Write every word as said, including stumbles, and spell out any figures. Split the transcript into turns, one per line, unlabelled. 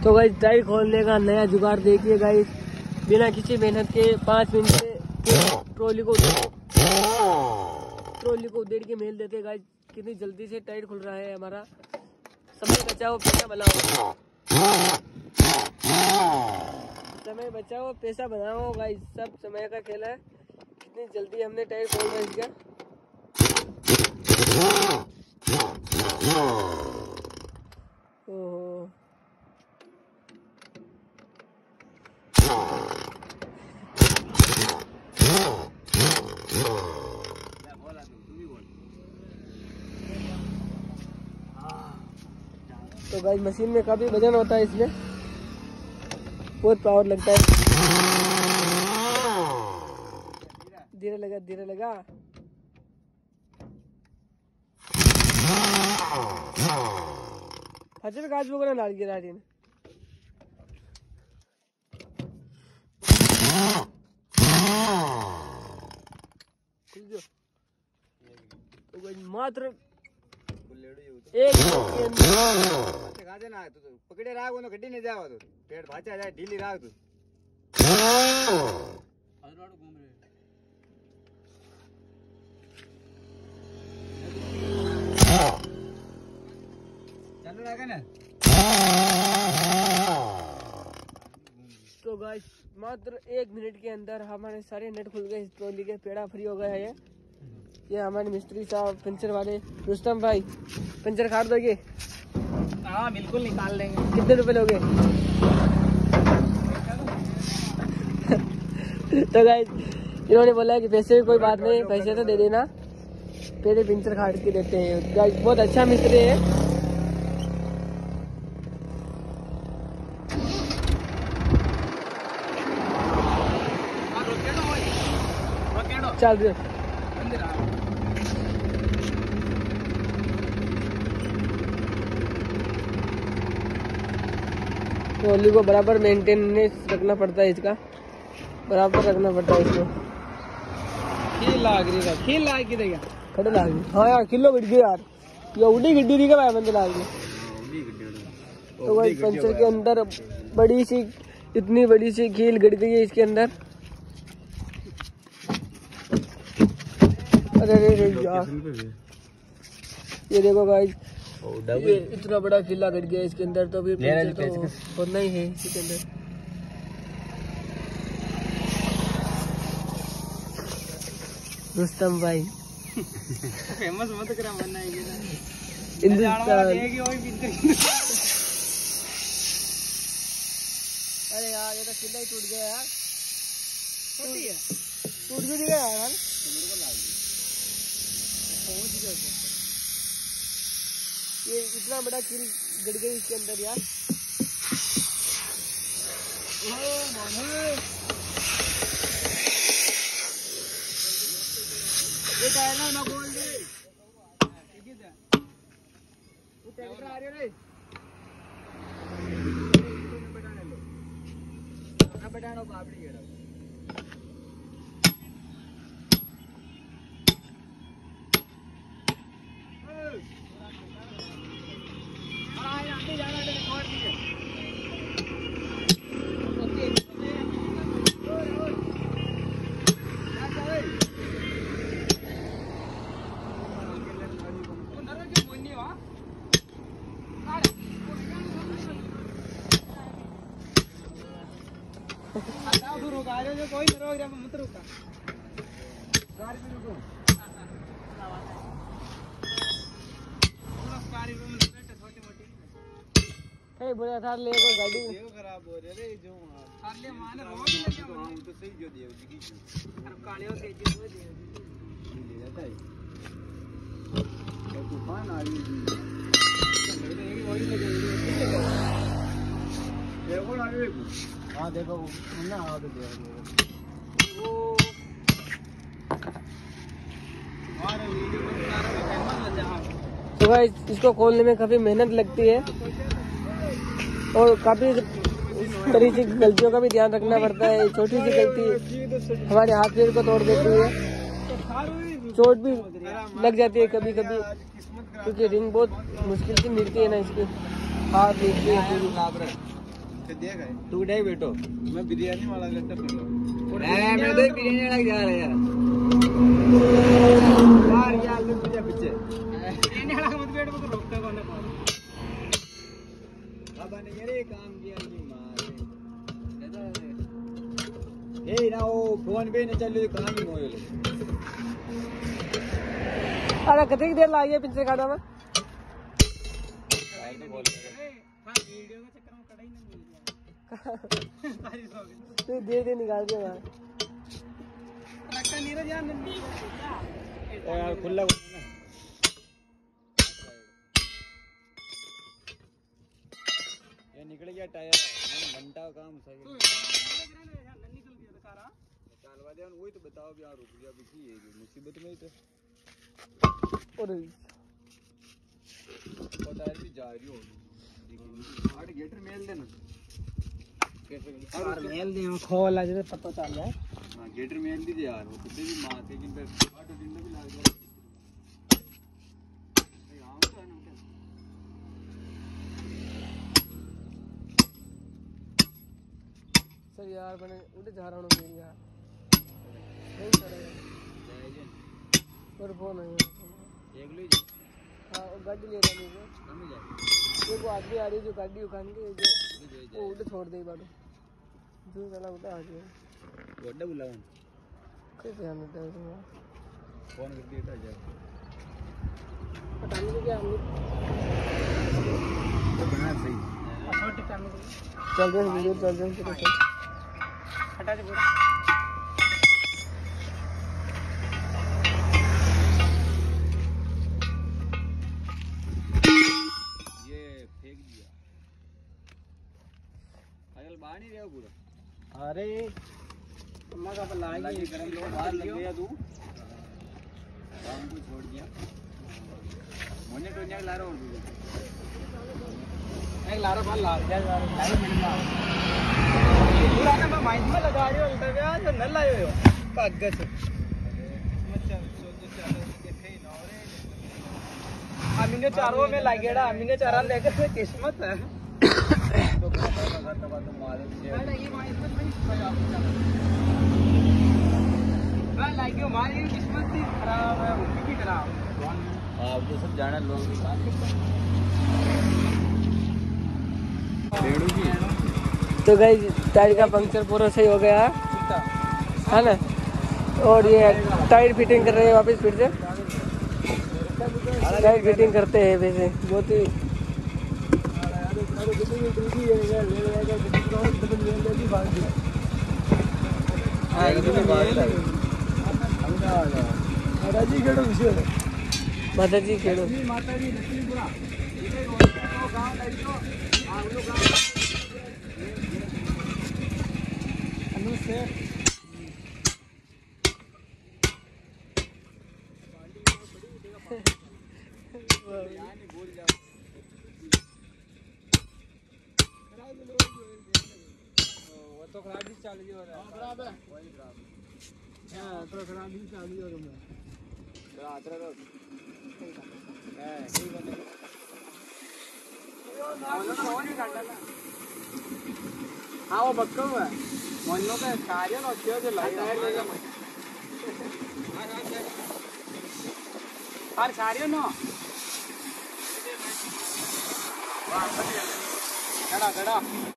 तो guys tyre खोलने का नया जुगाड़ देखिए गाइस, बिना किसी मेहनत के पाँच मिनट से ट्रॉली को ट्रॉली को उधेड़ के मेल देते गाइस। कितनी जल्दी से टायर खुल रहा है हमारा। समय बचाओ पैसा बनाओ, समय बचाओ पैसा बनाओ गाइस, सब समय का खेल है। कितनी जल्दी हमने टायर खोल रहा है इसका। ओहो तो गाइस मशीन में काफी वजन होता है, इसमें बहुत पावर लगता है। धीरे लगा धीरे लगा। हजे काज वगैरह डाल के राजी ने तो मात्र एक
पकड़े राग गड्डी नहीं जावा तो पेड़ भाचा जाए ढीली राग तू चालू रहा ना।
तो गाइस मात्र एक मिनट के अंदर हमारे सारे नट खुल गए, ट्रॉली के पेड़ा फ्री हो गया है। ये ये हमारे मिस्त्री साहब पंचर वाले रुस्तम भाई, पंचर काट दोगे?
हाँ बिल्कुल निकाल लेंगे।
कितने रुपए लोगे? तो गाइस इन्होंने बोला है कि पैसे की कोई बात नहीं, पैसे तो दे देना, पेड़े पंचर काट के देते हैं। गाइस बहुत अच्छा मिस्त्री है। चल रहे ट्रॉली को बराबर मेंटेनेंस रखना पड़ता है, इसका बराबर रखना पड़ता है इसको।
खील लाग रही है, खील लाग की देगा
खड़े लाग रही। हाँ यार किलो गिर गई यार, ये उड़ी गिड्डी दी भाई बंदे लाग गई। तो भाई पंचर के अंदर बड़ी सी, इतनी बड़ी सी खील गिर गई है इसके अंदर। अरे अरे यार ये देखो गाइस, ये इतना बड़ा किला कट गया इसके अंदर, तो अभी तो होना ही है इसके अंदर। रुस्तम भाई
फेमस मत करा बनना है
हिंदुस्तान। अरे यार ये तो किला ही टूट गया यार, टूट भी गया यार। ये इतना बड़ा किल गड़ गई इसके अंदर यार। ये टायर ना ना बोल दे, वो ट्रैक्टर आ रही है रे, ना बैठानो बापड़ी गेड़ा।
कोई मत रुका
बोला था ले को गाड़ी
खराब हो रही है जो ले माने रोड लगे हम तो सही जो दियो जी अरे काले हो तेज हो दे ले जाता है तूफान आ रही है वही लगे देखो ना देखो। हां देखो ना आ तो देखो वो और वीडियो में बता रहा है फेमस हो जा।
तो भाई इसको खोलने में काफी मेहनत लगती है और काफी तरीके की गलतियों का भी ध्यान रखना पड़ता है। छोटी सी गलती हमारे हाथ पैर को तोड़ देती है, चोट भी लग जाती है कभी कभी, क्योंकि रिंग बहुत मुश्किल से मिलती है ना इसकी, हाथ मिलती है पूरी।
देगा तू उठाई बैठो मैं बिरयानी वाला गट्टा पी लो मैं मैं तो बिरयानी वाला जा रहा यार यार यार लोग मुझे पीछे बिरयानी वाला मत बैठ वो रोकता कौन है बाबा ने ये काम किया जी मार ए ना वो फोन पे नहीं चल रही काम ही मोयो ले
अरे कितनी देर लगी है पिछले गाड़ा में
वीडियो के चक्कर में कड़ा ही नहीं मिल गया
तू दे दे निकाल दे यार
रखा नीरज यार यार खुला ना ये निकल गया टायर घंटा काम सही निकल गया सारा चालवा दे वही तो बताओ यार रुक गया अभी की है मुसीबत में ही तो और पता है जा रही हो आठ गेटर मेल देना गेटर मेल दे खोल आ जाए पता चल जाए हां गेटर मेल दीजिए यार वो कितने भी मार लेकिन फिर आठ दिन में भी लग जाए यहां तो है ना
सर यार मैंने उधर जा रहा हूं मेरी यार नहीं करेगा
जाए
और फोन है
एक लो
हां वो गाड़ी ले रहा हूं
कम जाए
देखो आदमी आ रही जो गाड़ी उखान के जो वो उधर छोड़ दे बाड़ो जो चला उधर आ गया
वड्डा बुलाओ
कैसे हम इधर
फोन कर दिया था जा
पता नहीं क्या हम
तो बना सही
छोटे काम चल रहे वीडियो चल रहे हैं हटा दे पूरा बाहर नहीं रहा पूरा अरे अम्मा का पल्ला है गरम लो बाहर लग गया तू काम को छोड़ दिया मोने तो नहीं ला रहा हूं एक ला रहा बाल ला दिया टाइम मिलना पूरा ना मैं माइंड में लगा रही हूं उल्टा गया तो न लायो हो कागज मच्छर सोचो चलो के थे ना रे अमीने चारों में लागेड़ा अमीने चारा लेकर किस्मत है तो खाता था तब तो मारे थे अरे ये माइंड में नहीं मैं लाइक हमारी किस्मत थी खराब है उनकी भी खराब आप तो सब जाना लोग की बात तो गाइस टायर का पंक्चर पूरा सही हो गया है ना और ये टायर फिटिंग कर रहे हैं वापस फिर से टायर फिटिंग करते हैं वैसे बहुत ही माता जी खेड़ो तो खराब ही चालू हो रहा है खराब है वही खराब हां तो खराब ही चालू हो रहा है रात रात है सही बात है हां वो बक्का हुआ है मोनो का कार्य न क्यों जो लाइन है लेगा हर कार्य न वाह खड़ा खड़ा